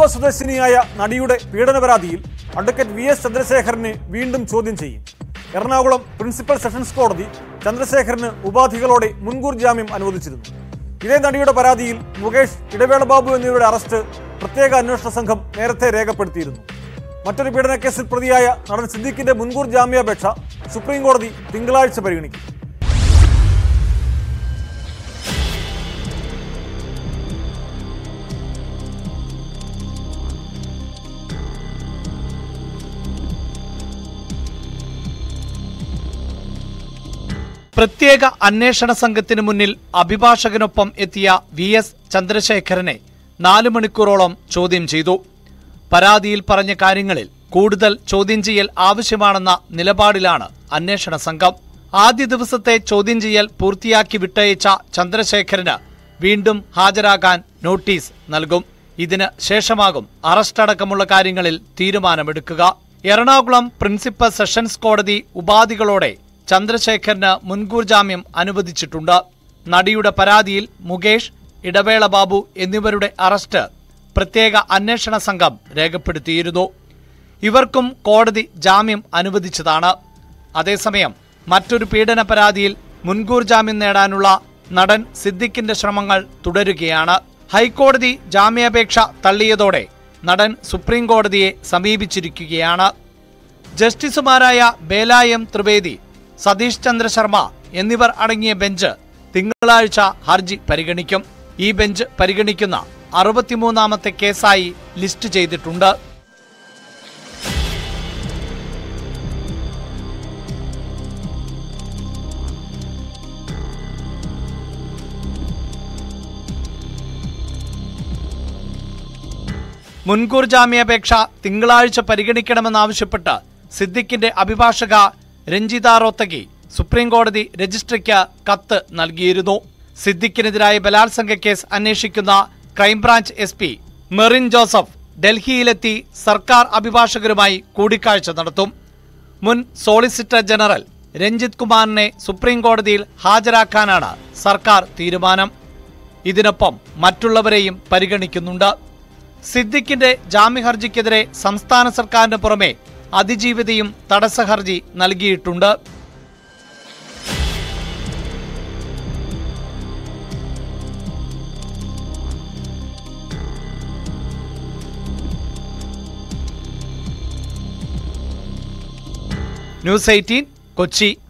സ്വദേശിനിയായ നടിയുടെ പീഡന പരാതിയിൽ അഡ്വക്കേറ്റ് വി.എസ്. ചന്ദ്രശേഖരനെ വീണ്ടും ചോദ്യം ചെയ്യും. എറണാകുളം പ്രിൻസിപ്പൽ സെഷൻസ് കോടതി ചന്ദ്രശേഖരന് ഉപാധികളോടെ മുൻകൂർ ജാമ്യം അനുവദിച്ചിരുന്നു. ഇതേ നടിയുടെ പരാതിയിൽ മുകേഷ്, ഇടവേള ബാബു എന്നിവരുടെ അറസ്റ്റ് പ്രത്യേക അന്വേഷണ സംഘം നേരത്തെ രേഖപ്പെടുത്തിയിരുന്നു. മറ്റൊരു പീഡനക്കേസിൽ പ്രതിയായ നടൻ സിദ്ദിഖിന്റെ മുൻകൂർ ജാമ്യാപേക്ഷ സുപ്രീം കോടതി തിങ്കളാഴ്ച പരിഗണിക്കും. പ്രത്യേക അന്വേഷണ സംഘത്തിനു മുന്നിൽ അഭിഭാഷകനൊപ്പം എത്തിയ വി.എസ്. ചന്ദ്രശേഖരനെ 4 മണിക്കൂറോളം ചോദ്യം ചെയ്തു. പരാതിയിൽ പറഞ്ഞ കാര്യങ്ങളിൽ കൂടുതൽ ചോദ്യം ചെയ്യൽ ആവശ്യമാണെന്ന നിലപാടിലാണ് അന്വേഷണ സംഘം. ആദ്യ ദിവസത്തെ ചോദ്യം ചെയ്യൽ പൂർത്തിയാക്കി വിട്ടയച്ച ചന്ദ്രശേഖരന് വീണ്ടും ഹാജരാകാൻ നോട്ടീസ് നൽകും. ഇതിന് ശേഷമാകും അറസ്റ്റ് അടക്കമുള്ള കാര്യങ്ങളിൽ തീരുമാനമെടുക്കുക. എറണാകുളം പ്രിൻസിപ്പൽ സെഷൻസ് കോടതി ഉപാധികളോടെ ചന്ദ്രശേഖരന് മുൻകൂർ ജാമ്യം അനുവദിച്ചിട്ടുണ്ട്. നടിയുടെ പരാതിയിൽ മുകേഷ്, ഇടവേള ബാബു എന്നിവരുടെ അറസ്റ്റ് പ്രത്യേക അന്വേഷണ സംഘം രേഖപ്പെടുത്തിയിരുന്നു. ഇവർക്കും കോടതി ജാമ്യം അനുവദിച്ചതാണ്. അതേസമയം മറ്റൊരു പീഡന പരാതിയിൽ മുൻകൂർ ജാമ്യം നേടാനുള്ള നടൻ സിദ്ദിഖിന്റെ ശ്രമങ്ങൾ തുടരുകയാണ്. ഹൈക്കോടതി ജാമ്യാപേക്ഷ തള്ളിയതോടെ നടൻ സുപ്രീം കോടതിയെ സമീപിച്ചിരിക്കുകയാണ്. ജസ്റ്റിസുമാരായ ബേല എം ത്രിവേദി, സതീഷ് ചന്ദ്ര ശർമ്മ എന്നിവർ അടങ്ങിയ ബെഞ്ച് തിങ്കളാഴ്ച ഹർജി പരിഗണിക്കും. ഈ ബെഞ്ച് പരിഗണിക്കുന്ന 63ാമത്തെ കേസായി ലിസ്റ്റ് ചെയ്തിട്ടുണ്ട്. മുൻകൂർ ജാമ്യാപേക്ഷ തിങ്കളാഴ്ച പരിഗണിക്കണമെന്നാവശ്യപ്പെട്ട് സിദ്ദിഖിന്റെ അഭിഭാഷക രഞ്ജിത റോത്തഗി സുപ്രീം കോടതി രജിസ്ട്രിക്ക് കത്ത് നൽകിയിരുന്നു. സിദ്ദിഖിനെതിരായ ബലാത്സംഗ കേസ് അന്വേഷിക്കുന്ന ക്രൈംബ്രാഞ്ച് SP മെറിൻ ജോസഫ് ഡൽഹിയിലെത്തി സർക്കാർ അഭിഭാഷകരുമായി കൂടിക്കാഴ്ച നടത്തും. മുൻ സോളിസിറ്റർ ജനറൽ രഞ്ജിത് കുമാറിനെ സുപ്രീം കോടതിയിൽ ഹാജരാക്കാനാണ് സർക്കാർ തീരുമാനം. ഇതിനൊപ്പം മറ്റുള്ളവരെയും പരിഗണിക്കുന്നുണ്ട്. സിദ്ദിഖിന്റെ ജാമ്യഹർജിക്കെതിരെ സംസ്ഥാന സർക്കാരിന് പുറമെ അതിജീവിതയും തടസ്സ ഹർജി നൽകിയിട്ടുണ്ട്. ന്യൂസ് 18 കൊച്ചി.